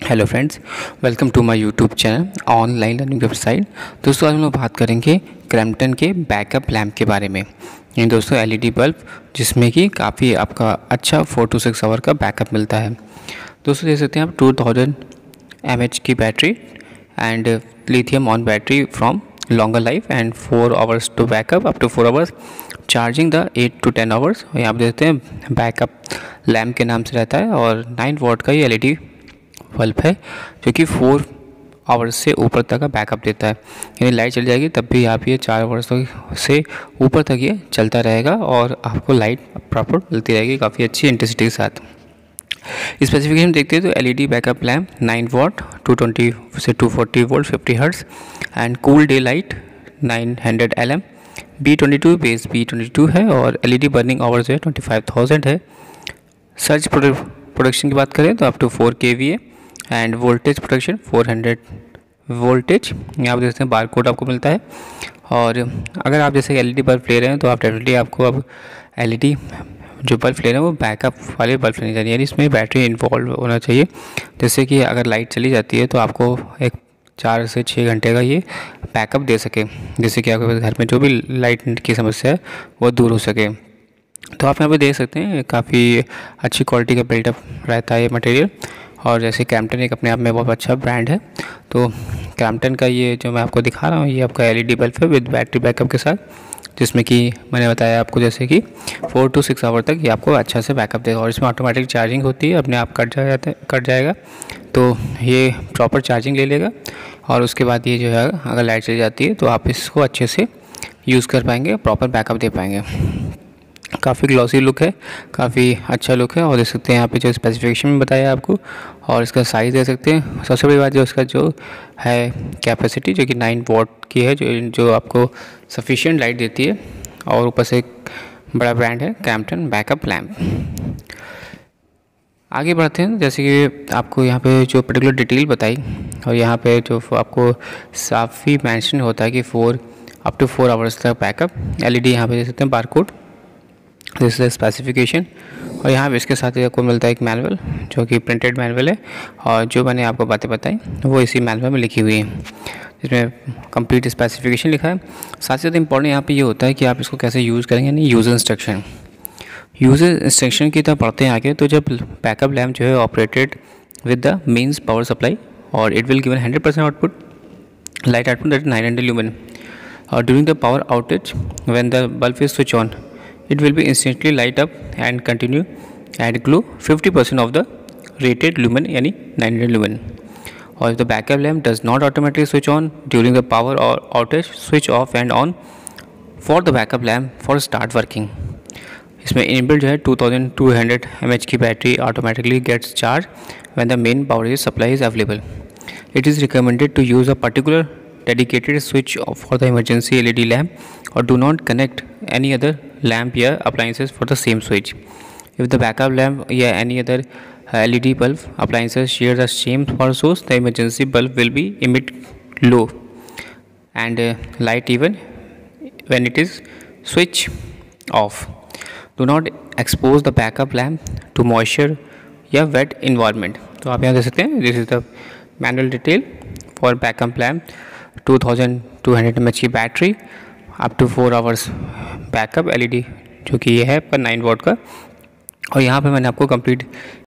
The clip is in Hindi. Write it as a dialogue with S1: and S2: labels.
S1: Hello friends, welcome to my YouTube channel online learning website. दोस्तों आज हम लोग बात करेंगे क्रैम्पटन के बैकअप लैम्प के बारे में। ये दोस्तों एलईडी बल्ब जिसमें कि काफ़ी आपका अच्छा 4 to 6 आवर का बैकअप मिलता है। दोस्तों देख सकते हैं आप 2000 mAh की battery and lithium on battery from longer life and 4 hours to backup up to 4 hours charging the 8 to 10 hours. यहाँ पर देखते हैं बैकअप लैम्प के नाम से रहता है और 9 वॉट का ये एलईडी बल्ब है जो कि 4 आवर्स से ऊपर तक का बैकअप देता है। यानी लाइट चल जाएगी तब भी आप ये 4 आवर्स से ऊपर तक ये चलता रहेगा और आपको लाइट प्रॉपर मिलती रहेगी काफ़ी अच्छी इंटेंसिटी के साथ। स्पेसिफिकेशन देखते हैं तो एलईडी बैकअप लैम्प 9 वॉट 220 से 240 volt 50 hertz and cool daylight 900 LM B22 base B22 है और एलईडी बर्निंग आवर जो है 25,000 है। सर्च प्रोडक्शन की बात करें तो up to 4 kVA and voltage protection 400 voltage. यहाँ पर देखते हैं बार कोड आपको मिलता है। और अगर आप जैसे एलईडी बल्ब ले रहे हैं तो आप डेफिनेटली आपको अब एलईडी जो बल्ब ले रहे हैं वो बैकअप वाले बल्ब लेने चाहिए, यानी इसमें बैटरी इन्वॉल्व होना चाहिए। जैसे कि अगर लाइट चली जाती है तो आपको एक 4 से 6 घंटे का ये बैकअप दे सके, जिससे कि आपके घर में जो भी लाइट की समस्या है वो दूर हो सके। तो आप यहाँ पे देख सकते हैं काफ़ी अच्छी क्वालिटी का बिल्डअप रहता है ये मटेरियल। और जैसे क्रैम्पटन एक अपने आप में बहुत अच्छा ब्रांड है, तो क्रैम्पटन का ये जो मैं आपको दिखा रहा हूँ ये आपका एलईडी बल्ब है विद बैटरी बैकअप के साथ, जिसमें कि मैंने बताया आपको जैसे कि 4 to 6 आवर तक ये आपको अच्छा से बैकअप देगा। और इसमें ऑटोमेटिक चार्जिंग होती है, अपने आप कट जाएगा तो ये प्रॉपर चार्जिंग ले लेगा और उसके बाद ये जो है अगर लाइट चली जाती है तो आप इसको अच्छे से यूज़ कर पाएंगे, प्रॉपर बैकअप दे पाएंगे। काफ़ी ग्लॉसी लुक है, काफ़ी अच्छा लुक है। और देख सकते हैं यहाँ पे जो स्पेसिफिकेशन में बताया आपको और इसका साइज़ देख सकते हैं। सबसे बड़ी बात जो इसका जो है कैपेसिटी जो कि 9 वॉट की है, जो आपको सफिशिएंट लाइट देती है। और ऊपर से एक बड़ा ब्रांड है क्रैम्पटन बैकअप लैम्प। आगे बढ़ते हैं, जैसे कि आपको यहाँ पे जो पर्टिकुलर डिटेल बताई और यहाँ पे जो आपको साफ़ी मेंशन होता है कि अप टू 4 आवर्स तक बैकअप। एलईडी यहाँ पे देख सकते हैं bar code, this is specification. और यहाँ पे इसके साथ ही आपको मिलता है एक मैनुअल जो कि प्रिंटेड मैनुअल है और जो मैंने आपको बातें बताई वो इसी मैनुअल में लिखी हुई है, जिसमें कंप्लीट स्पेसिफिकेशन लिखा है। साथ ही साथ इम्पॉर्टेंट यहाँ पे ये होता है कि आप इसको कैसे यूज़ करेंगे, यानी यूज़र इंस्ट्रक्शन की तरह पढ़ते हैं आगे। तो जब बैकअप लैम्प जो है operated with the mains power supply और it will given 100% output light output that 900 lumen और during the power outage when the bulb is switch on it will be instantly light up and continue and glow 50% of the rated lumen, yani 900 lumen. Or if the backup lamp does not automatically switch on during the power or outage, switch off and on for the backup lamp for start working. इसमें इनबिल्ट जो है 2200 mAh की battery automatically gets charged when the main power supply is available. It is recommended to use a particular dedicated switch for the emergency LED lamp or do not connect any other lamp or appliances for the same switch. If the backup lamp or any other LED bulb appliances share the same power source, the emergency bulb will be emit low and light even when it is switch off. Do not expose the backup lamp to moisture या wet environment. तो आप यहाँ देख सकते हैं, this is the manual detail for backup lamp 2200 mAh की battery up to 4 hours backup LED जो कि ये है आपका 9 वॉट का। और यहाँ पे मैंने आपको कंप्लीट